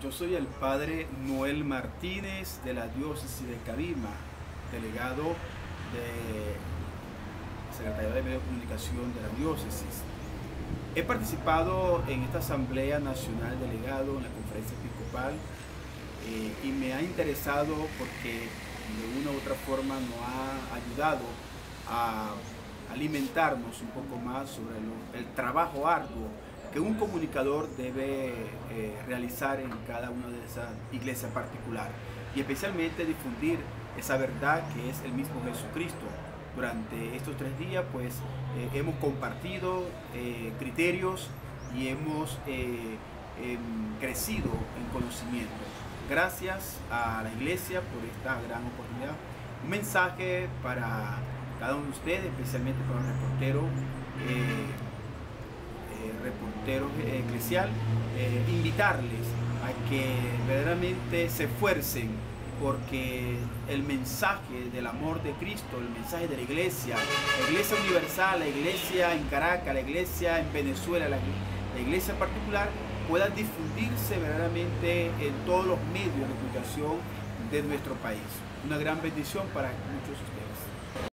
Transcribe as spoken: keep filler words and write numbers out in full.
Yo soy el padre Noel Martínez de la diócesis de Cabima, delegado de Secretaría de Medio de Comunicación de la diócesis. He participado en esta Asamblea Nacional Delegado en la Conferencia Episcopal eh, y me ha interesado porque de una u otra forma nos ha ayudado a alimentarnos un poco más sobre lo, el trabajo arduo que un comunicador debe eh, realizar en cada una de esas iglesias particulares y especialmente difundir esa verdad que es el mismo Jesucristo. Durante estos tres días pues eh, hemos compartido eh, criterios y hemos eh, eh, crecido en conocimiento. Gracias a la iglesia por esta gran oportunidad. Un mensaje para cada uno de ustedes, especialmente para los reporteros, eh, eh, reporteros eclesial, eh, invitarles a que verdaderamente se esfuercen porque el mensaje del amor de Cristo, el mensaje de la iglesia, la iglesia universal, la iglesia en Caracas, la iglesia en Venezuela, la, la iglesia particular, pueda difundirse verdaderamente en todos los medios de comunicación de nuestro país. Una gran bendición para muchos de ustedes.